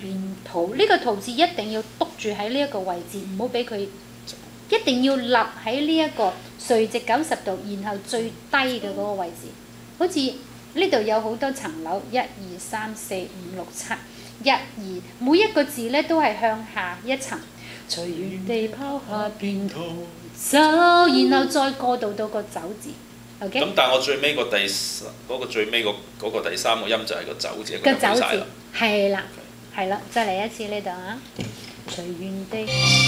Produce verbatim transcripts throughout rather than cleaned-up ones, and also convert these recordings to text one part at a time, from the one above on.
變土。呢、這個土字一定要篤住喺呢一個位置，唔好俾佢，一定要立喺呢一個垂直九十度，然後最低嘅嗰個位置。好似呢度有好多層樓，一二三四五六七，一二，每一個字咧都係向下一層。隨緣地拋下變土走，然後再過渡到個走字。OK。 咁但係我最尾個第嗰、那個最尾個嗰個第三個音就係個走字， 個走字啦。 係啦，係啦，再嚟一次呢度啊！隨緣地。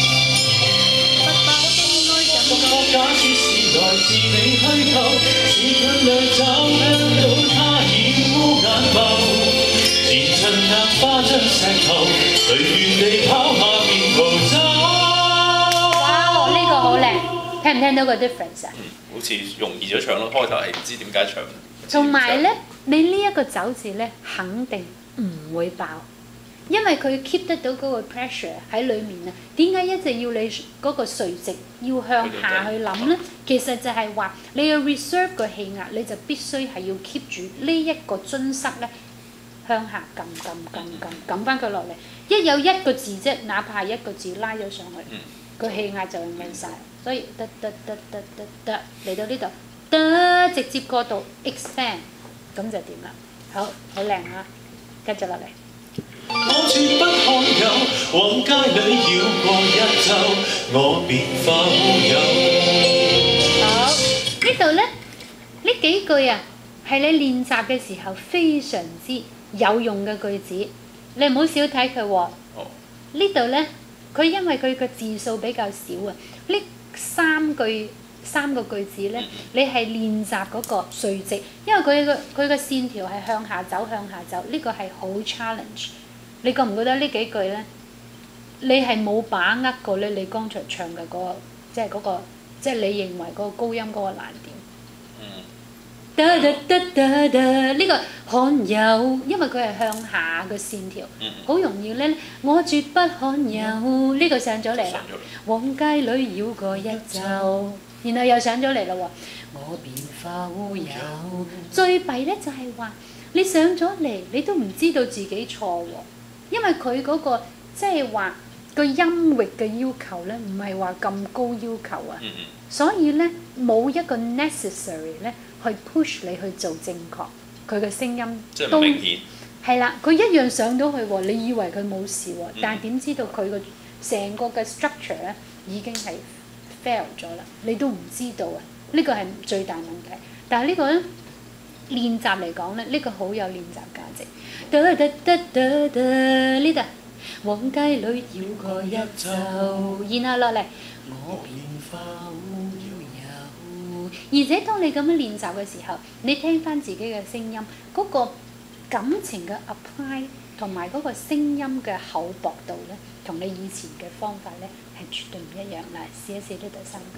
感覺假設是來自你虛構，是距離找不到他掩污眼眸，前塵壓花張石頭，隨緣地拋下便逃走。 哇！呢、這個好靚，聽唔聽到個 difference 啊？ 嗯，好似容易咗唱咯，開頭係唔知點解唱。 同埋咧，你呢一個走字咧，肯定唔會爆。因為佢 keep 得到嗰個 pressure 喺裏面啊，點解一直要你嗰個垂直要向下去諗咧？其實就係話你要 reserve 個氣壓，你就必須係要 keep 住呢一個樽塞咧向下撳撳撳撳撳翻佢落嚟。一有一個字啫，哪怕係一個字拉咗上去，個氣壓就唔晒。所以得得得得得得嚟到呢度，得直接過度 expand， 咁就掂啦。好，好靚啊！繼續落嚟。 我絕不罕有，往街裏繞過一週，我便化烏有。 好，呢度咧，呢幾句啊，係你練習嘅時候非常之有用嘅句子，你唔好少睇佢喎。哦、呢度咧，佢因為佢嘅字數比較少啊，呢三句三個句子咧，你係練習嗰個垂直，因為佢個佢個線條係向下走向下走，呢、這個係好 challenge。你覺唔覺得呢幾句咧，你係冇把握過咧？你剛才唱嘅嗰、那個，即係嗰個，即係你認為嗰個高音嗰個難點。嗯。得得得得得，呢個罕有，因為佢係向下嘅線條，好、嗯、容易咧。我絕不罕有，呢、這個上咗嚟啦。往街裏繞過一週，然後又上咗嚟啦喎。我便化烏有。最弊咧就係話，你上咗嚟，你都唔知道自己錯喎。因為佢嗰、那個即係話個音域嘅要求咧，唔係話咁高要求啊，嗯嗯所以咧冇一個 necessary 咧去 push 你去做正確，佢嘅聲音都係啦，佢一樣上到去喎，你以為佢冇事喎，嗯、但係點知道佢個成個嘅 structure 咧已經係 fail 咗啦，你都唔知道啊，呢、這個係最大問題。但係呢個咧練習嚟講咧，呢、這個好有練習價值。得得得得得呢度，往街裏繞過一週，然後落嚟，我便化烏有。而且當你咁樣練習嘅時候，你聽翻自己嘅聲音，嗰、那個感情嘅 apply 同埋嗰個聲音嘅厚薄度咧，同你以前嘅方法咧係絕對唔一樣。嗱，試一試呢第三句。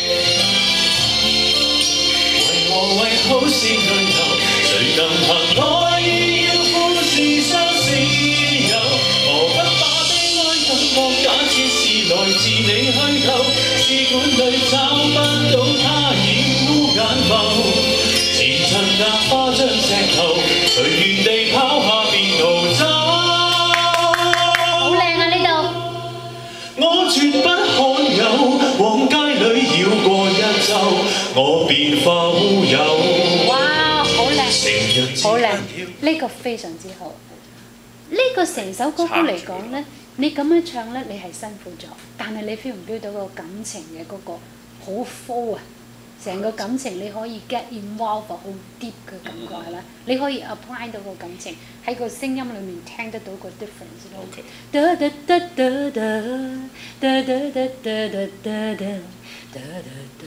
為何為好事對頭，誰更憑愛意要富士相思有？何不把悲哀感覺假設是來自你虛構，試管裏找不到他掩污眼眸，前塵壓花張石頭，隨緣地拋下便逃走。好靚啊呢度！我絕不罕有，往街裏繞過一週，我便化烏有。哇，好靚，好靚，呢個非常之好。呢、這個成首歌曲嚟講咧，你咁樣唱咧，你係辛苦咗，但係你 feel 唔 feel 到個感情嘅嗰個好 full 啊？成個感情你可以 get involved 好 deep 嘅感覺係咪？你可以 apply 到個感情喺個聲音裏面聽得到個 difference 咯。得得得得得得得得得得得得得。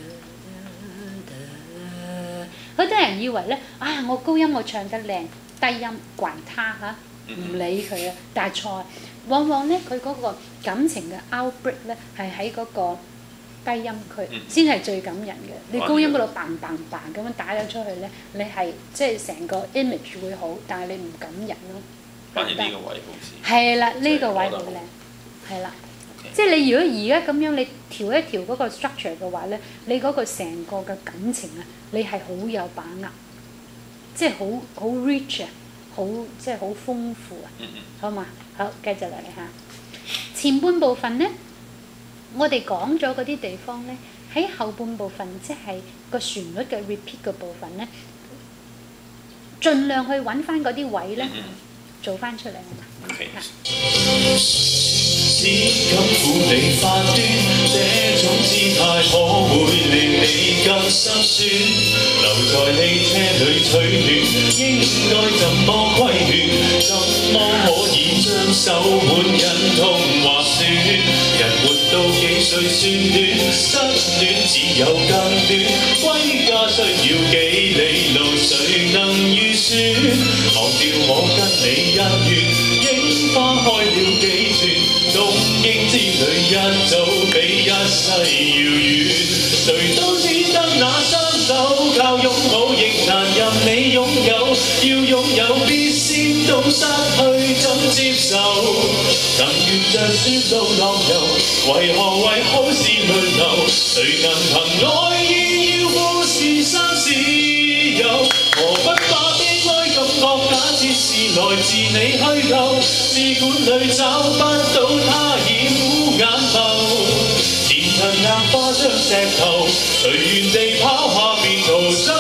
好多人以為咧，啊我高音我唱得靚，低音還他嚇，唔理佢啊，但係錯。往往咧佢嗰個感情嘅 outbreak 咧係喺嗰個低音區先係最感人嘅。你高音嗰度嘭嘭嘭咁樣打咗出去咧，你係即係成個 image 會好，但係你唔感人咯。 反而呢個位好似係啦，呢個位好靚，係啦。即係你如果而家咁樣你調一調嗰個 structure 嘅話咧，你嗰個成個嘅感情啊，你係好有把握，即係好好 rich 啊， 好即係好豐富啊， 嗯嗯好嘛？好，繼續嚟嚇。前半部分咧，我哋講咗嗰啲地方咧，喺後半部分即係個旋律嘅 repeat 嘅部分咧，盡量去揾翻嗰啲位咧， 嗯嗯做翻出嚟啊嘛。 OK 嚇只敢撫你發端，這種姿態可會令你更心酸？留在汽車裏取暖，應該怎麼規勸？怎麼可以將手腕忍痛劃損？人活到幾歲算短？失戀只有更短，歸家需要幾里路，誰能預算？忘掉我跟你恩怨，櫻花開了幾寸。東京之旅一早比一世遙遠，誰都只得那雙手，靠擁抱亦難任你擁有，要擁有必先懂失去怎接受，能沿着雪路浪遊，為何為好事淚流？誰能憑愛意要富士山私有？何不把悲哀感覺假設是來自你虛構？試管裏找不到它掩污眼眸，前塵硬化將石頭隨緣地跑下便逃走。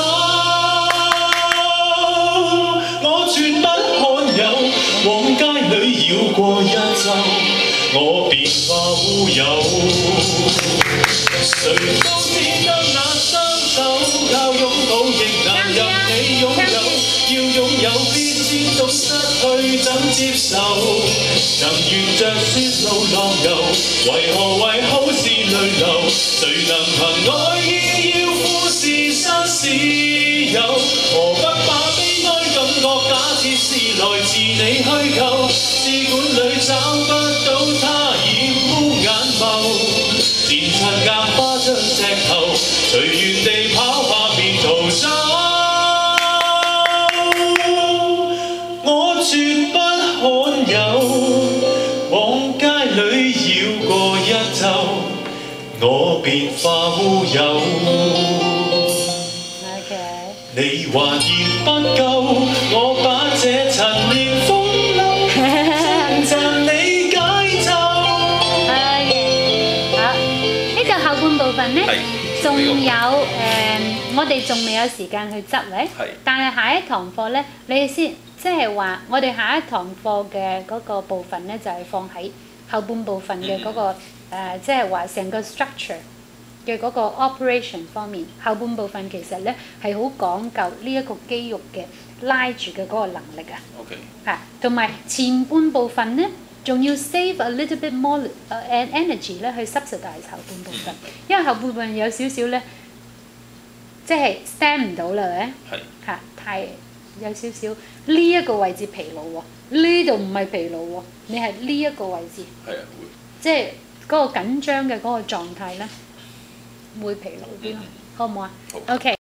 我絕不罕有，往街裏繞過一周，我變化烏有。誰都只得那雙手，靠擁抱亦難任你擁有。要擁有必先懂失去怎接受，能沿着雪路浪遊，為何為好事淚流？誰能憑愛意要富士山私有？何不把悲哀感覺假設是來自你虛構？試管裏找不到它掩污眼眸，前塵硬化將石頭隨緣地跑下便逃走。我絕不罕有，往街裏繞過一周，我變化烏有。 OK。 你話嫌不夠，我把這陳年風流盡盡你解咒。 OK。好，呢個後半部分咧，仲有誒、呃，我哋仲未有時間去執咧。 係。 但係下一堂課咧，你先。即係話，我哋下一堂課嘅嗰個部分咧，就係、是、放喺後半部分嘅嗰、那個、呃、即係話成個 structure 嘅嗰個 operation 方面。後半部分其實咧係好講究呢一個肌肉嘅拉住嘅嗰個能力啊。 OK。 嚇，同埋前半部分咧，仲要 save a little bit more 誒、uh, energy 咧去 subsidize 後半部分，因為後半部分有少少咧，即係 stand 唔到啦咧。 係。 嚇，太〜有少少呢一個位置疲勞喎，呢度唔係疲勞喎，你係呢一個位置， 係啊會， 即係嗰個緊張嘅嗰個狀態咧，會疲勞啲咯，好唔好啊？好。OK。